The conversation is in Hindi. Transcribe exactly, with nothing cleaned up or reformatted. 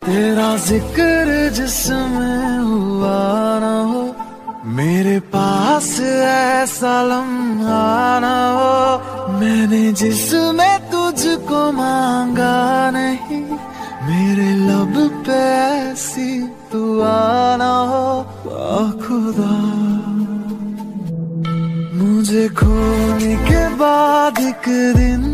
तेरा जिक्र जिसमें हुआ ना हो, मेरे पास ऐसा लम्हा ना हो। मैंने जिसमें तुझको मांगा नहीं, मेरे लब पे ऐसी दुआ ना हो। खुदा मुझे खोने के बाद एक दिन